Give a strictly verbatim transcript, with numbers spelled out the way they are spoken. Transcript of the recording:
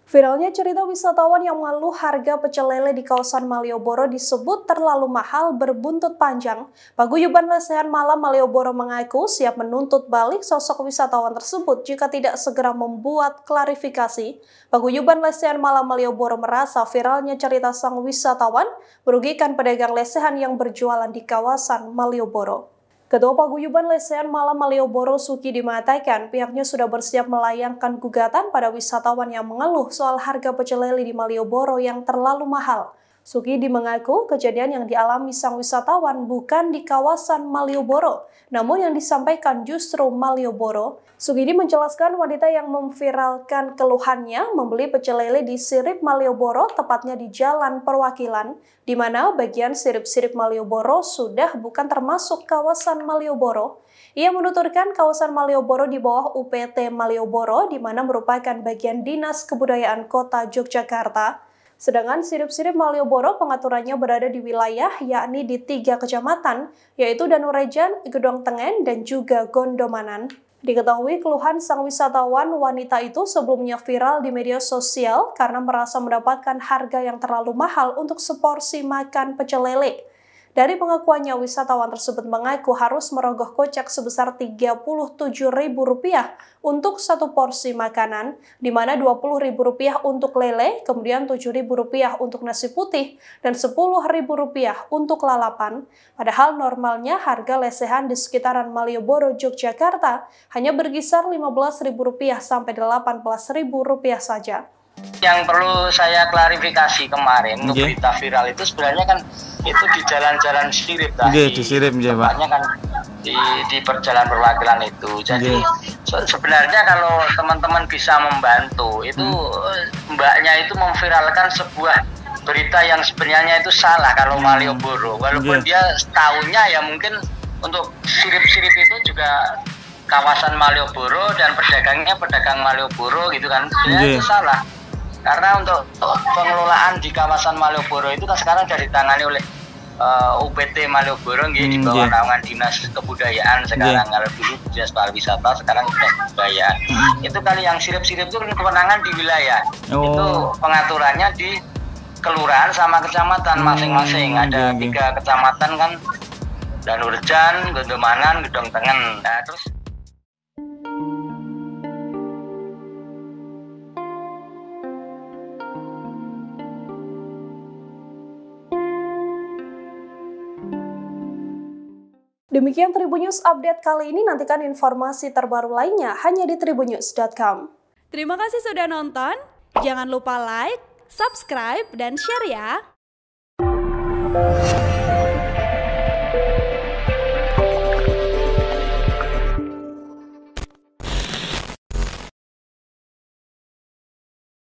Viralnya cerita wisatawan yang mengeluh harga pecel lele di kawasan Malioboro disebut terlalu mahal berbuntut panjang. Paguyuban Lesehan Malam Malioboro mengaku siap menuntut balik sosok wisatawan tersebut jika tidak segera membuat klarifikasi. Paguyuban Lesehan Malam Malioboro merasa viralnya cerita sang wisatawan merugikan pedagang lesehan yang berjualan di kawasan Malioboro. Ketua Paguyuban Lesehan Malam Malioboro Sukidi mengatakan pihaknya sudah bersiap melayangkan gugatan pada wisatawan yang mengeluh soal harga pecel lele di Malioboro yang terlalu mahal. Sukidi mengaku kejadian yang dialami sang wisatawan bukan di kawasan Malioboro, namun yang disampaikan justru Malioboro. Sukidi menjelaskan wanita yang memviralkan keluhannya membeli pecel lele di Sirip Malioboro, tepatnya di Jalan Perwakilan, di mana bagian sirip-sirip Malioboro sudah bukan termasuk kawasan Malioboro. Ia menuturkan kawasan Malioboro di bawah U P T Malioboro, di mana merupakan bagian Dinas Kebudayaan Kota Yogyakarta. Sedangkan sirip-sirip Malioboro pengaturannya berada di wilayah yakni di tiga kecamatan, yaitu Danurejan, Gedong Tengen, dan juga Gondomanan. Diketahui keluhan sang wisatawan wanita itu sebelumnya viral di media sosial karena merasa mendapatkan harga yang terlalu mahal untuk seporsi makan pecel lele. Dari pengakuannya, wisatawan tersebut mengaku harus merogoh kocek sebesar tiga puluh tujuh ribu rupiah untuk satu porsi makanan, di mana dua puluh ribu rupiah untuk lele, kemudian tujuh ribu rupiah untuk nasi putih, dan sepuluh ribu rupiah untuk lalapan. Padahal normalnya harga lesehan di sekitaran Malioboro, Yogyakarta hanya berkisar lima belas ribu rupiah sampai delapan belas ribu rupiah saja. Yang perlu saya klarifikasi kemarin, untuk okay. berita viral itu sebenarnya kan itu di jalan-jalan sirip tadi, okay, di sirip tempatnya kan di, di perjalanan perwakilan itu. Jadi okay. sebenarnya kalau teman-teman bisa membantu, itu hmm. mbaknya itu memviralkan sebuah berita yang sebenarnya itu salah kalau hmm. Malioboro. Walaupun okay. dia setahunnya ya mungkin untuk sirip-sirip itu juga kawasan Malioboro dan pedagangnya pedagang Malioboro gitu kan, sebenarnya okay. itu salah. Karena untuk pengelolaan di kawasan Malioboro itu kan sekarang sudah ditangani oleh uh, U P T Malioboro, hmm, di bawah naungan Dinas Kebudayaan sekarang. Yeah. Kalau dulu Dinas Pariwisata, sekarang Dinas Kebudayaan. Hmm. Itu kali yang sirip-sirip itu kewenangan di wilayah. Oh. Itu pengaturannya di kelurahan sama kecamatan masing-masing. Hmm, Ada yeah, tiga yeah. kecamatan kan, Danurejan, Gondomanan, Gedong Tengen. Nah, terus Demikian Tribun News Update kali ini, nantikan informasi terbaru lainnya hanya di tribun news dot com. Terima kasih sudah nonton, jangan lupa like, subscribe, dan share ya!